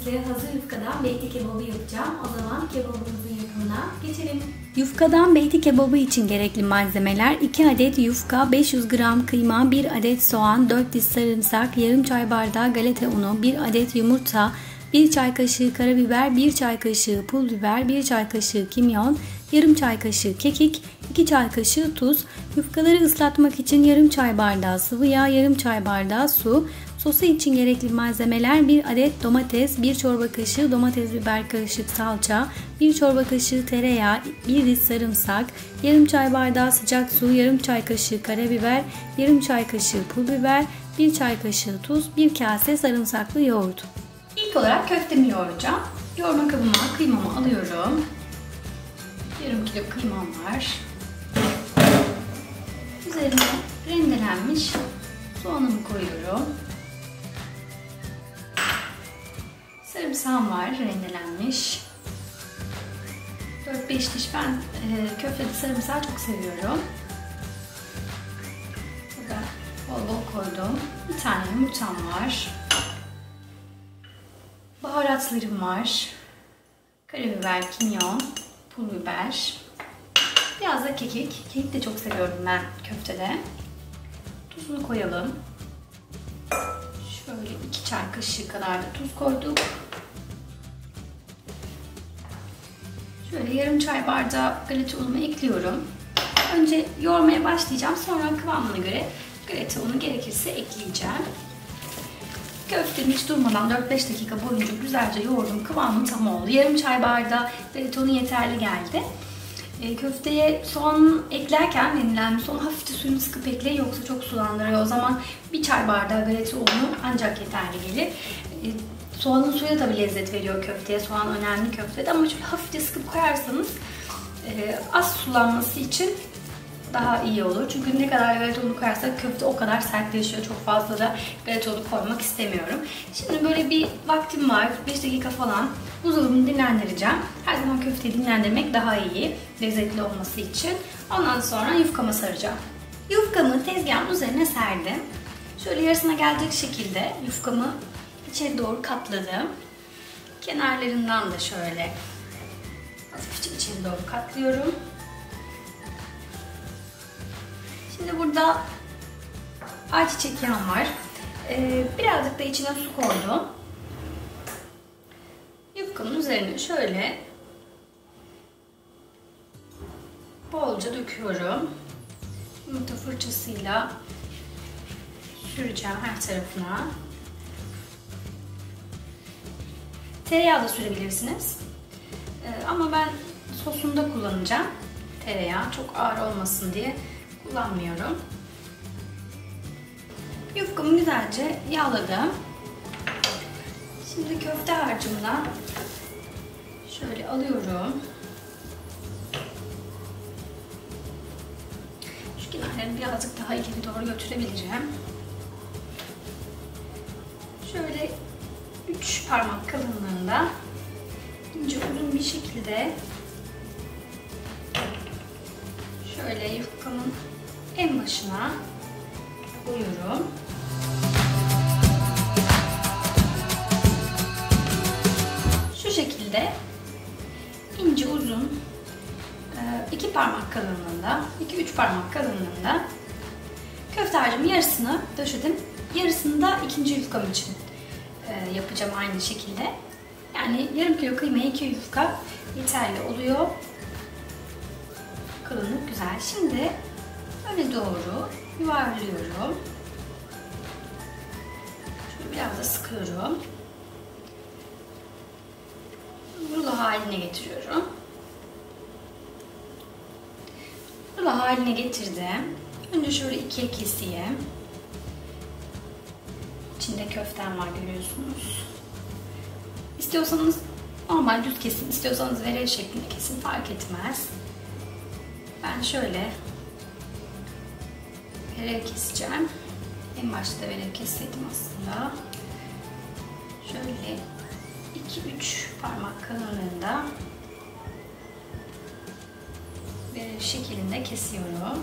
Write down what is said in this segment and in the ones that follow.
size hazır yufkadan beyti kebabı yapacağım. O zaman kebabımızın yapımına geçelim. Yufkadan beyti kebabı için gerekli malzemeler: 2 adet yufka, 500 gram kıyma, 1 adet soğan, 4 diş sarımsak, yarım çay bardağı galeta unu, 1 adet yumurta, 1 çay kaşığı karabiber, 1 çay kaşığı pul biber, 1 çay kaşığı kimyon, yarım çay kaşığı kekik, 2 çay kaşığı tuz. Yufkaları ıslatmak için yarım çay bardağı sıvı yağ, yarım çay bardağı su. Sosu için gerekli malzemeler: 1 adet domates, 1 çorba kaşığı domates biber karışık salça, 1 çorba kaşığı tereyağı, 1 diş sarımsak, yarım çay bardağı sıcak su, yarım çay kaşığı karabiber, yarım çay kaşığı pul biber, 1 çay kaşığı tuz, 1 kase sarımsaklı yoğurt. İlk olarak köftemi yoğuracağım. Yoğurma kabıma kıymamı alıyorum. Yarım kilo kıymam var. Üzerine rendelenmiş soğanımı koyuyorum. Sarımsağım var rendelenmiş. 4-5 diş. Ben köftede sarımsağı çok seviyorum. Burada bol bol koydum. Bir tane yumurtam var. Baharatlarım var. Karabiber, kimyon, pul biber. Biraz da kekik. Kekik de çok seviyorum ben köftede. Tuzunu koyalım. Şöyle 2 çay kaşığı kadar da tuz koyduk. Şöyle yarım çay bardağı galeta unumu ekliyorum. Önce yoğurmaya başlayacağım. Sonra kıvamına göre galeta unu gerekirse ekleyeceğim. Köftemi hiç durmadan 4-5 dakika boyunca güzelce yoğurdum. Kıvamı tam oldu. Yarım çay bardağı galeta unu yeterli geldi. Köfteye soğan eklerken yenilenmiş soğan hafifçe suyunu sıkıp ekleyin, yoksa çok sulandırıyor. O zaman 1 çay bardağı galeta unu ancak yeterli gelir. Soğanın suyu da tabii lezzet veriyor köfteye. Soğan önemli köftede ama şöyle hafifçe sıkıp koyarsanız az sulanması için daha iyi olur. Çünkü ne kadar galeta unu koyarsak köfte o kadar sertleşiyor. Çok fazla da galeta unu koymak istemiyorum. Şimdi böyle bir vaktim var. 5 dakika falan buzdolabını dinlendireceğim. Her zaman köfteyi dinlendirmek daha iyi. Lezzetli olması için. Ondan sonra yufkama saracağım. Yufkamı tezgahın üzerine serdim. Şöyle yarısına gelecek şekilde yufkamı içeri doğru katladım. Kenarlarından da şöyle hafifçe içeri doğru katlıyorum. Şimdi burada ayçiçek yağım var. Birazcık da içine su koydum. Yufkamın üzerine şöyle bolca döküyorum. Yumurta fırçasıyla süreceğim her tarafına. Tereyağı da sürebilirsiniz. Ama ben sosunda kullanacağım. Tereyağı çok ağır olmasın diye kullanmıyorum. Yufkamı güzelce yağladım. Şimdi köfte harcımdan şöyle alıyorum. Şu kenarlarını birazcık daha ileri doğru götürebileceğim. Şöyle 3 parmak kalınlığında ince uzun bir şekilde şöyle yufkamın en başına koyuyorum. Şu şekilde ince uzun 2 parmak kalınlığında, 2-3 parmak kalınlığında köfte harcımın yarısını döşedim. Yarısını da ikinci yufkam için yapacağım aynı şekilde. Yani yarım kilo kıymaya 2 yufka yeterli oluyor. Kalınlık güzel. Şimdi öne doğru yuvarlıyorum. Şöyle biraz da sıkıyorum. Rulo haline getiriyorum. Rulo haline getirdim. Önce şöyle ikiye keseyim. İçinde köftem var, görüyorsunuz. İstiyorsanız normal düz kesin, istiyorsanız verel şeklinde kesin, fark etmez. Ben şöyle verel keseceğim. En başta verel kesseydim aslında. Şöyle 2-3 parmak kalınlığında verel şeklinde kesiyorum.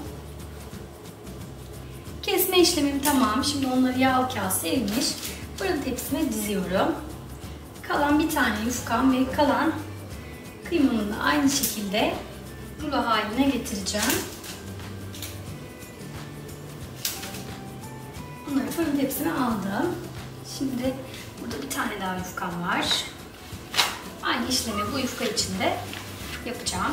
Kesme işlemim tamam. Şimdi onları yağlı kağıt serilmiş fırın tepsime diziyorum. Kalan bir tane yufkam ve kalan kıymamı da aynı şekilde rulo haline getireceğim. Bunları fırın tepsime aldım. Şimdi burada bir tane daha yufkam var. Aynı işlemi bu yufka içinde yapacağım.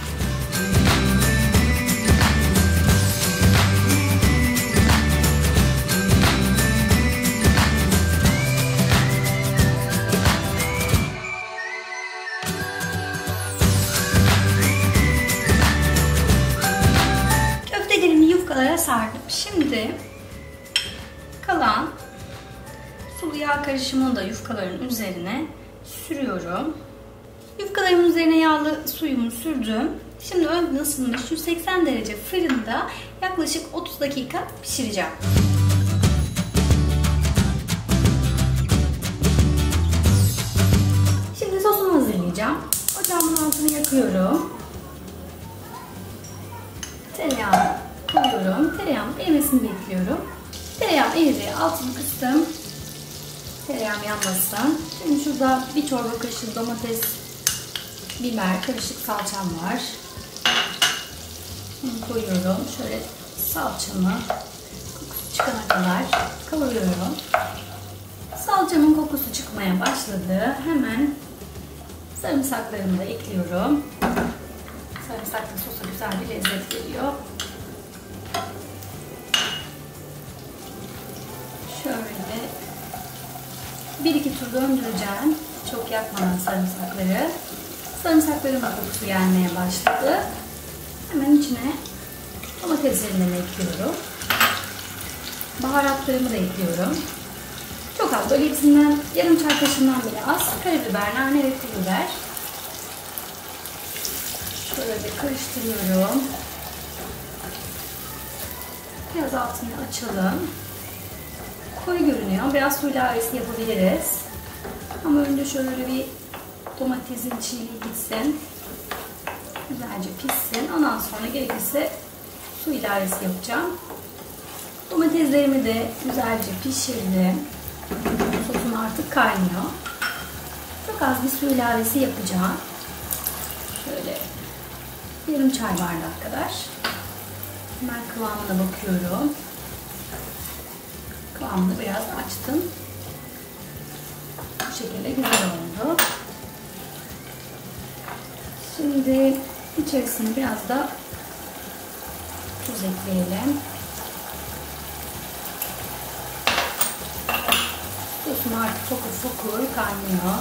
Köftelerimi yufkalara sardım. Şimdi kalan sulu yağ karışımını da yufkaların üzerine sürüyorum. Yufkalarımın üzerine yağlı suyumu sürdüm. Şimdi önden ısınmış 180 derece fırında yaklaşık 30 dakika pişireceğim. Şimdi sosumu hazırlayacağım. Ocağımın altını yakıyorum. Tereyağı koyuyorum. Tereyağın erimesini bekliyorum. Tereyağım eridi. Altını kıstım. Tereyağım yanmasın. Şimdi şurada bir çorba kaşığı domates, biber, karışık salçam var. Bunu koyuyorum. Şöyle salçamı kokusu çıkana kadar kavuruyorum. Salçamın kokusu çıkmaya başladı. Hemen sarımsaklarımı da ekliyorum. Sarımsaklı sosa güzel bir lezzet veriyor. Şöyle bir iki tur döndüreceğim. Çok yakmadan sarımsakları. Sarımsakların kokusu gelmeye başladı. Hemen içine domateslerini ekliyorum. Baharatlarımı da ekliyorum. Çok az, böyle hepsinden yarım çay kaşığından bile az. Karabiber, nane ve pul biber. Şöyle karıştırıyorum. Biraz altını açalım. Koyu görünüyor. Biraz su ilavesi yapabiliriz. Ama önce şöyle bir domatesin çiğliği gitsin. Güzelce pişsin. Ondan sonra gerekirse su ilavesi yapacağım. Domateslerimi de güzelce pişirdim. Sosum artık kaynıyor. Çok az bir su ilavesi yapacağım. Şöyle yarım çay bardağı kadar. Hemen kıvamına bakıyorum. Kıvamını biraz açtım. Bu şekilde güzel oldu. Şimdi içerisine biraz da tuz ekleyelim. Sosum artık fokur fokur kaynıyor.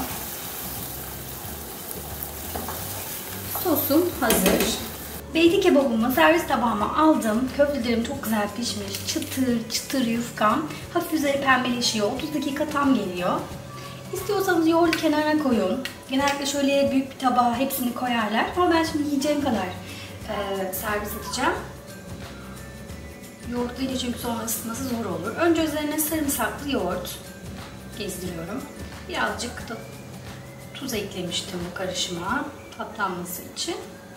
Sosum hazır. Beyti kebabımı servis tabağıma aldım. Köftelerim çok güzel pişmiş. Çıtır çıtır yufkam. Hafif üzeri pembeleşiyor. 30 dakika tam geliyor. İstiyorsanız yoğurdu kenara koyun. Genellikle şöyle büyük bir tabağa hepsini koyarlar. Ama ben şimdi yiyeceğim kadar servis edeceğim. Yoğurt değil çünkü sonra ısıtması zor olur. Önce üzerine sarımsaklı yoğurt gezdiriyorum. Birazcık da tuz eklemiştim bu karışıma tatlanması için.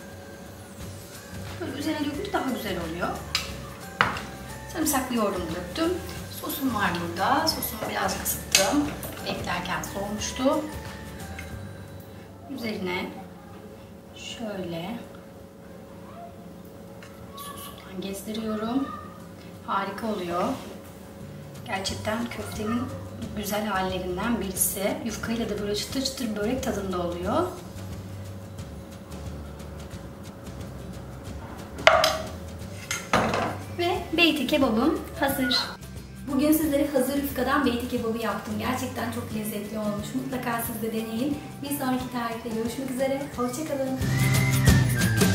Böyle üzerine dökünce daha güzel oluyor. Sarımsaklı yoğurdumu döktüm. Sosum var burada. Sosumu biraz ısıttım. Beklerken soğumuştu. Üzerine şöyle sosundan gezdiriyorum. Harika oluyor. Gerçekten köftenin güzel hallerinden birisi. Yufkayla da böyle çıtır çıtır börek tadında oluyor. Ve beyti kebabım hazır. Bugün sizlere hazır yufkadan beyti kebabı yaptım. Gerçekten çok lezzetli olmuş. Mutlaka siz de deneyin. Bir sonraki tarifte görüşmek üzere. Hoşça kalın.